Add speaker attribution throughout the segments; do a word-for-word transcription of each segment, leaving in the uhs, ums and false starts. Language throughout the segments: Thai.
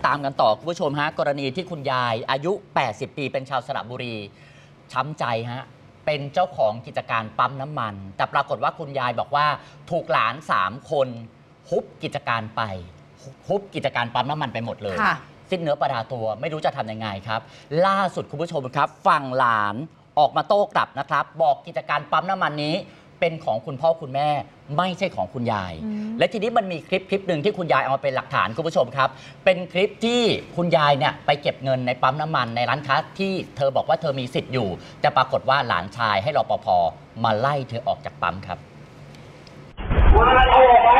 Speaker 1: ตามกันต่อคุณผู้ชมฮะกรณีที่คุณยายอายุแปดสิบปีเป็นชาวสระบุรีช้ำใจฮะเป็นเจ้าของกิจการปั๊มน้ำมันแต่ปรากฏว่าคุณยายบอกว่าถูกหลานสามคนฮุบกิจการไปฮุบกิจการปั๊มน้ำมันไปหมดเลยสิ้นเนื้อประดาตัวไม่รู้จะทำยังไงครับล่าสุดคุณผู้ชมครับฝั่งหลานออกมาโต้กลับนะครับบอกกิจการปั๊มน้ำมันนี้เป็นของคุณพ่อคุณแม่ไม่ใช่ของคุณยายและทีนี้มันมีคลิปคลิปหนึ่งที่คุณยายเอามาเป็นหลักฐานคุณผู้ชมครับเป็นคลิปที่คุณยายเนี่ยไปเก็บเงินในปั๊มน้ำมันในร้านค้าที่เธอบอกว่าเธอมีสิทธิ์อยู่แต่ปรากฏว่าหลานชายให้รปภ.มาไล่เธอออกจากปั๊มครับเอาออกไป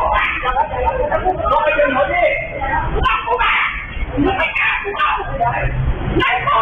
Speaker 1: ไปดึงเขาดิหลับเขามาไม่กล้ากูเอาไล่พ่อ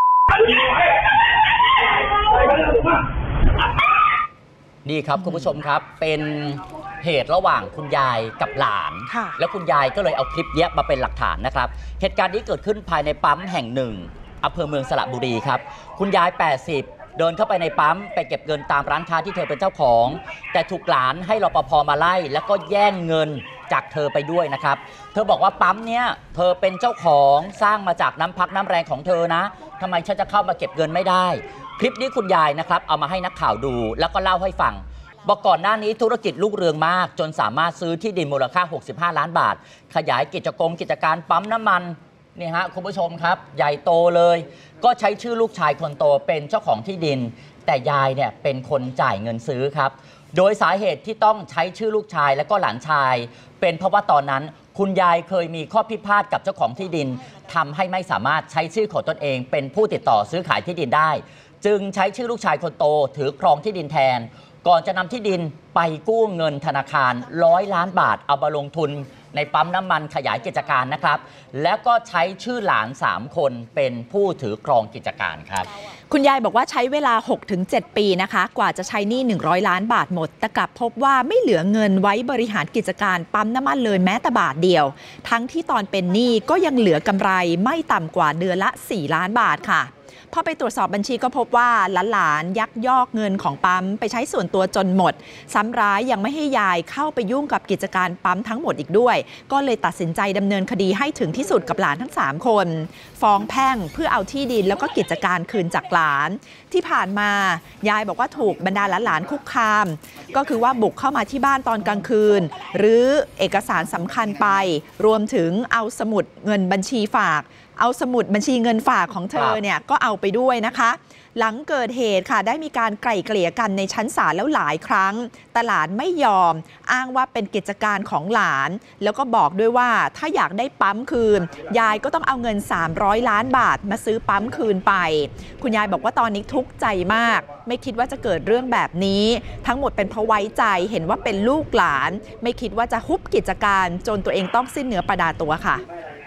Speaker 1: นี่ครับคุณผู้ชมครับเป็นเหตุระหว่างคุณยายกับหลานแล้วคุณยายก็เลยเอาคลิปนี้มาเป็นหลักฐานนะครับเหตุการณ์นี้เกิดขึ้นภายในปั๊มแห่งหนึ่งอำเภอเมืองสระบุรีครับคุณยายแปดสิบเดินเข้าไปในปั๊มไปเก็บเงินตามร้านค้าที่เธอเป็นเจ้าของแต่ถูกหลานให้รปภ.มาไล่แล้วก็แย่งเงินจากเธอไปด้วยนะครับเธอบอกว่าปั๊มเนี้ยเธอเป็นเจ้าของสร้างมาจากน้ำพักน้ำแรงของเธอนะทำไมฉันจะเข้ามาเก็บเงินไม่ได้คลิปนี้คุณยายนะครับเอามาให้นักข่าวดูแล้วก็เล่าให้ฟังบอกก่อนหน้านี้ธุรกิจรุ่งเรืองมากจนสามารถซื้อที่ดินมูลค่าหกสิบห้าล้านบาทขยายกิจกรรมกิจการปั๊มน้ำมันนี่ฮะคุณผู้ชมครับใหญ่โตเลยก็ใช้ชื่อลูกชายคนโตเป็นเจ้าของที่ดินแต่ยายเนี่ยเป็นคนจ่ายเงินซื้อครับโดยสาเหตุที่ต้องใช้ชื่อลูกชายและก็หลานชายเป็นเพราะว่าตอนนั้นคุณยายเคยมีข้อพิพาทกับเจ้าของที่ดินทำให้ไม่สามารถใช้ชื่อของตนเองเป็นผู้ติดต่อซื้อขายที่ดินได้จึงใช้ชื่อลูกชายคนโตถือครองที่ดินแทนก่อนจะนำที่ดินไปกู้เงินธนาคารร้อยล้านบาทเอามาลงทุนในปั๊มน้ำมันขยายกิจการนะครับแล้วก็ใช้ชื่อหลานสามคนเป็นผู้ถือครองกิจการครับ
Speaker 2: คุณยายบอกว่าใช้เวลา หกถึงเจ็ด ปีนะคะกว่าจะใช้หนี้หนึ่งร้อยล้านบาทหมดแต่กลับพบว่าไม่เหลือเงินไว้บริหารกิจการปั๊มน้ำมันเลยแม้แต่บาทเดียวทั้งที่ตอนเป็นหนี้ก็ยังเหลือกำไรไม่ต่ำกว่าเดือนละสี่ล้านบาทค่ะพอไปตรวจสอบบัญชีก็พบว่าหลานๆยักยอกเงินของปั๊มไปใช้ส่วนตัวจนหมดซ้ำร้ายยังไม่ให้ยายเข้าไปยุ่งกับกิจการปั๊มทั้งหมดอีกด้วยก็เลยตัดสินใจดำเนินคดีให้ถึงที่สุดกับหลานทั้งสามคนฟ้องแพ่งเพื่อเอาที่ดินแล้วก็กิจการคืนจากหลานที่ผ่านมายายบอกว่าถูกบรรดาหลานๆคุกคามก็คือว่าบุกเข้ามาที่บ้านตอนกลางคืนหรือเอกสารสำคัญไปรวมถึงเอาสมุดเงินบัญชีฝากเอาสมุดบัญชีเงินฝากของเธอเนี่ยก็เอาไปด้วยนะคะหลังเกิดเหตุค่ะได้มีการไกล่เกลี่ยกันในชั้นศาลแล้วหลายครั้งแต่หลานไม่ยอมอ้างว่าเป็นกิจการของหลานแล้วก็บอกด้วยว่าถ้าอยากได้ปั๊มคืนยายก็ต้องเอาเงินสามร้อยล้านบาทมาซื้อปั๊มคืนไปคุณยายบอกว่าตอนนี้ทุกข์ใจมากไม่คิดว่าจะเกิดเรื่องแบบนี้ทั้งหมดเป็นเพราะไว้ใจเห็นว่าเป็นลูกหลานไม่คิดว่าจะฮุบกิจการจนตัวเองต้องสิ้นเนื้อประดาตัวค่ะ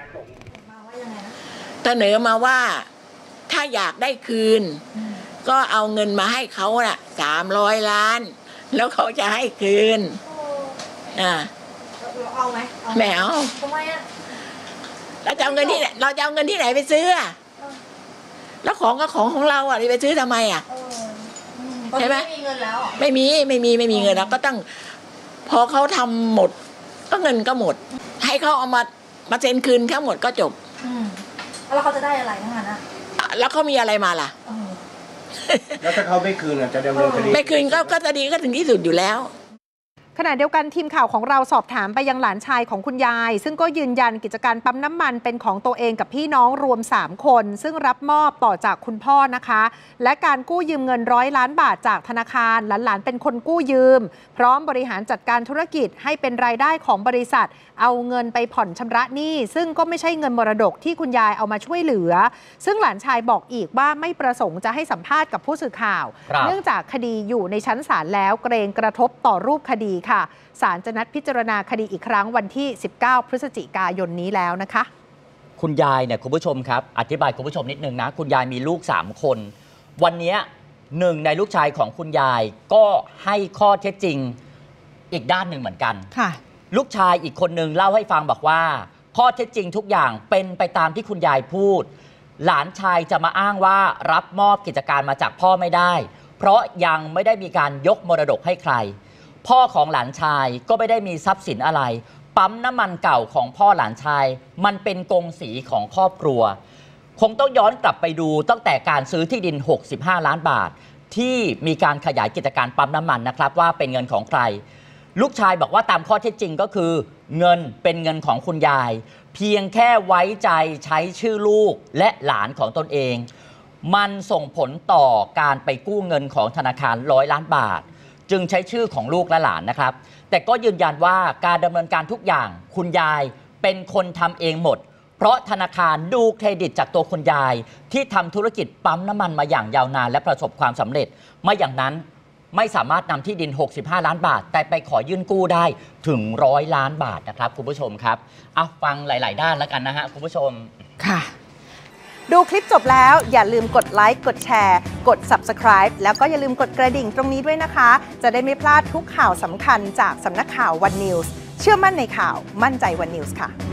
Speaker 3: เสนอมาว่าถ้าอยากได้คืนก็เอาเงินมาให้เขาน่ะสามร้อยล้านแล้วเขาจะให้คืนอ่าเอาไหมแมวทำไมอ่ะเราจะเอาเงินที่เราจะเอาเงินที่ไหนไปซื้อแล้วของก็ของของเราอ่ะไปซื้อทำไมอ่ะใช่ไหมไม่มีเงินแล้วไม่มีไม่มีไม่มีเงินแล้วก็ต้องพอเขาทำหมดก็เงินก็หมดให้เขาเอามามาเซ็นคืนทั้งหมดก็จบ
Speaker 4: แล้วเขาจะได้อะไรทั้งนั้นอ่ะ
Speaker 3: แล้วเขามีอะไรมาล่ะ
Speaker 5: แล้วถ้าเขาไม่คืนอ่ะจะดำเนินคดี
Speaker 3: ไม่คืนก็คดีก็ถึงที่สุดอยู่แล้ว
Speaker 4: ขณะเดียวกันทีมข่าวของเราสอบถามไปยังหลานชายของคุณยายซึ่งก็ยืนยันกิจการปั๊มน้ำมันเป็นของตัวเองกับพี่น้องรวมสามคนซึ่งรับมอบต่อจากคุณพ่อนะคะและการกู้ยืมเงินร้อยล้านบาทจากธนาคารหลานๆเป็นคนกู้ยืมพร้อมบริหารจัดการธุรกิจให้เป็นรายได้ของบริษัทเอาเงินไปผ่อนชำระหนี้ซึ่งก็ไม่ใช่เงินมรดกที่คุณยายเอามาช่วยเหลือซึ่งหลานชายบอกอีกว่าไม่ประสงค์จะให้สัมภาษณ์กับผู้สื่อข่าวเนื่องจากคดีอยู่ในชั้นศาลแล้วเกรงกระทบต่อรูปคดีค่ะศาลจะนัดพิจารณาคดีอีกครั้งวันที่สิบเก้าพฤศจิกายนนี้แล้วนะคะ
Speaker 1: คุณยายเนี่ยคุณผู้ชมครับอธิบายคุณผู้ชมนิดนึงนะคุณยายมีลูกสามคนวันนี้หนึ่งในลูกชายของคุณยายก็ให้ข้อเท็จจริงอีกด้านหนึ่งเหมือนกันค่ะลูกชายอีกคนนึงเล่าให้ฟังบอกว่าข้อเท็จจริงทุกอย่างเป็นไปตามที่คุณยายพูดหลานชายจะมาอ้างว่ารับมอบกิจการมาจากพ่อไม่ได้เพราะยังไม่ได้มีการยกมรดกให้ใครพ่อของหลานชายก็ไม่ได้มีทรัพย์สินอะไรปั๊มน้ำมันเก่าของพ่อหลานชายมันเป็นกงสีของครอบครัวคงต้องย้อนกลับไปดูตั้งแต่การซื้อที่ดินหกสิบห้าล้านบาทที่มีการขยายกิจการปั๊มน้ำมันนะครับว่าเป็นเงินของใครลูกชายบอกว่าตามข้อเท็จจริงก็คือเงินเป็นเงินของคุณยายเพียงแค่ไว้ใจใช้ชื่อลูกและหลานของตนเองมันส่งผลต่อการไปกู้เงินของธนาคารร้อยล้านบาทจึงใช้ชื่อของลูกและหลานนะครับแต่ก็ยืนยันว่าการดำเนินการทุกอย่างคุณยายเป็นคนทำเองหมดเพราะธนาคารดูเครดิตจากตัวคุณยายที่ทำธุรกิจปั๊มน้ำมันมาอย่างยาวนานและประสบความสำเร็จไม่อย่างนั้นไม่สามารถนำที่ดินหกสิบห้าล้านบาทแต่ไปขอยื่นกู้ได้ถึงร้อยล้านบาทนะครับคุณผู้ชมครับเอาฟังหลายๆด้านแล้วกันนะฮะคุณผู้ชม
Speaker 4: ค่ะดูคลิปจบแล้วอย่าลืมกดไลค์กดแชร์กด ซับสไครบ์ แล้วก็อย่าลืมกดกระดิ่งตรงนี้ด้วยนะคะจะได้ไม่พลาดทุกข่าวสำคัญจากสำนักข่าว วัน นิวส์ เชื่อมั่นในข่าวมั่นใจ วัน นิวส์ ค่ะ